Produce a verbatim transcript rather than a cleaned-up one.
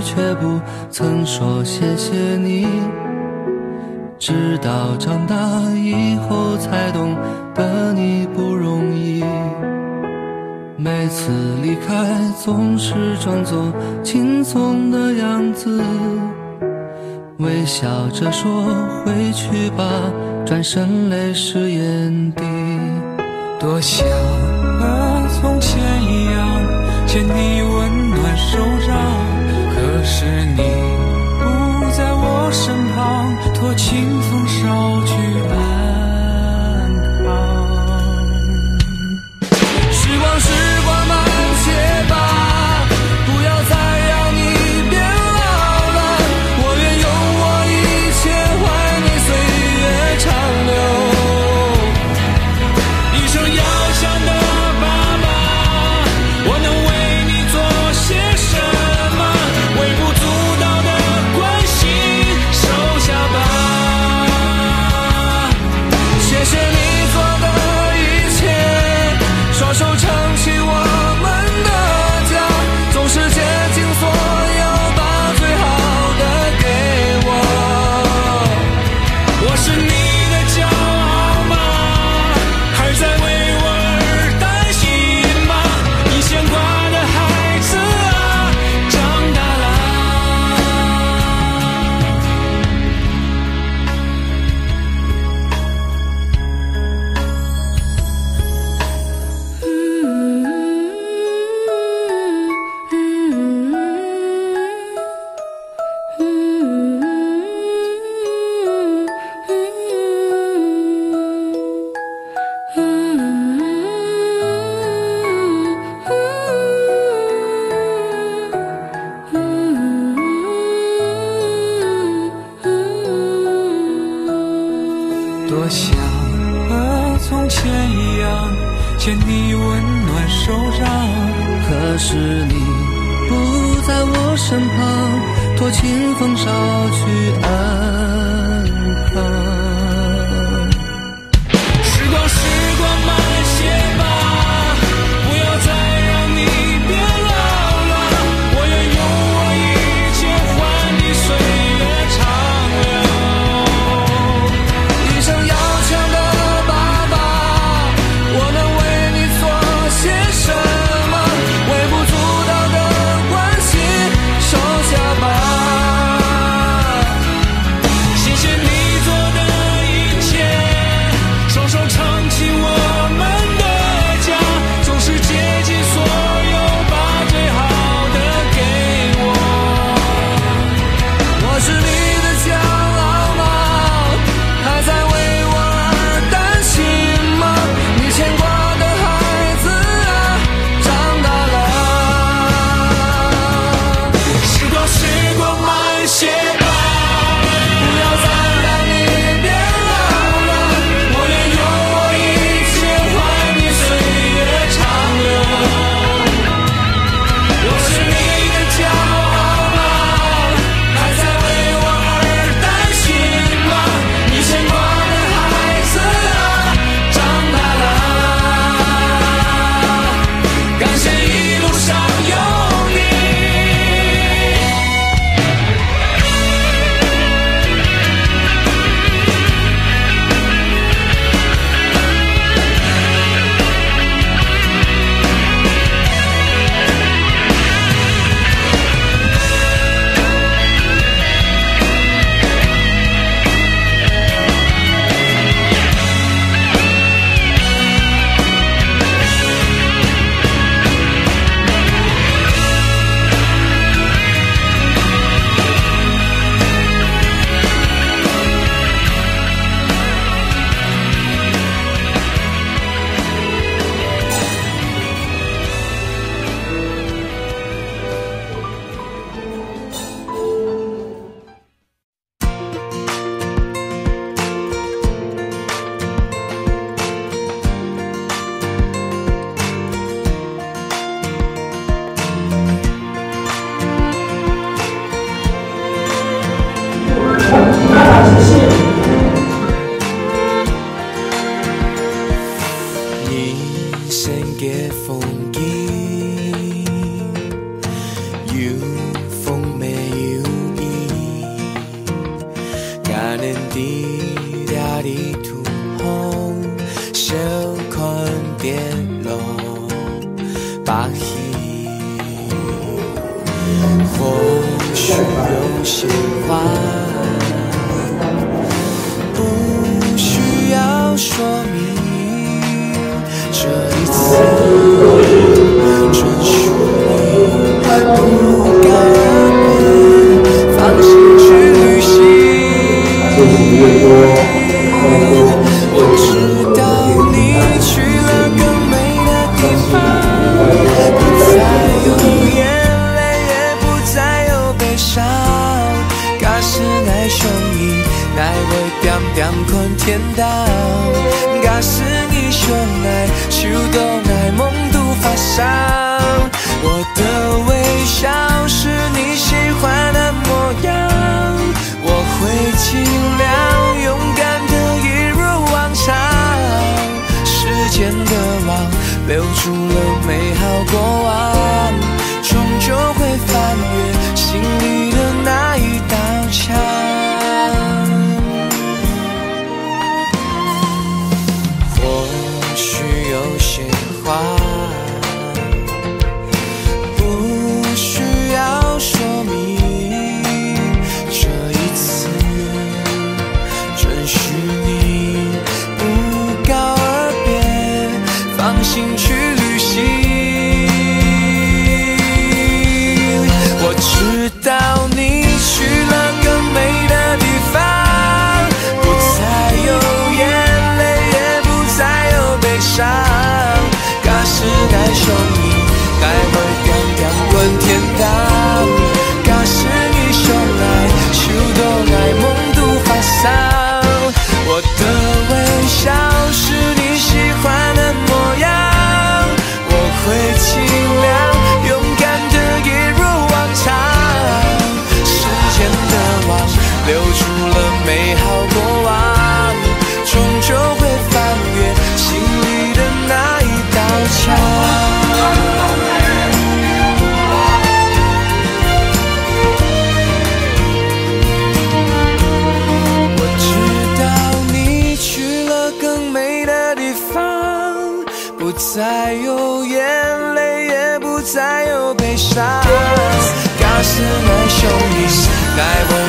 却不曾说谢谢你，直到长大以后才懂得你不容易。每次离开总是装作轻松的样子，微笑着说回去吧，转身泪湿眼底。 多想和从前一样牵你温暖手掌，可是你不在我身旁，托清风捎去安康。 时光时光慢些吧，不要再让你变老了，我愿用我一切换你岁月长流。 一生要强的爸爸，我能为你做些什么？微不足道的关心收下吧。 谢谢你做的一切，双手撑起我们的家，总是竭尽所有把最好的给我。 我是你的骄傲吗？还在为我而担心吗？你牵挂的孩子啊，长大了。多想和从前一样牵你温暖手掌， 可是你不在我身旁，托清风捎去安康。 时光时光慢些吧，不要再让你变老了，我愿用我一切换你岁月长流。 一生要强的爸爸，我能为你做些什么？微不足道的关心收下吧。 谢谢你做的一切，双手撑起有些话不需要说明，这一次准许你不告而别，放心去旅行。我知道你去了更美的地方，不再有眼泪，也不再有悲伤。假使爱上伊，爱会点点困天堂。假使你相爱，手都爱梦都发伤。我的微笑是你喜欢的模样，我会尽量勇敢的一如往常。时间的网留住了美好过往，终究会翻越心里的那一道墙。或许有些话不需要说明，这一次准许你不告而别，放心去旅行。我知道你去了更美的地方，不再有眼泪，也不再有悲伤。假使爱上你，爱会点点滚天堂。假使你相爱，手都爱梦都发伤。我的微笑是你喜欢的模样，我会尽量勇敢的一如往常。时间的网留住了美好过往，终究会翻越心里的那一道墙。不再有眼泪，也不再有悲伤。假使爱上你，爱会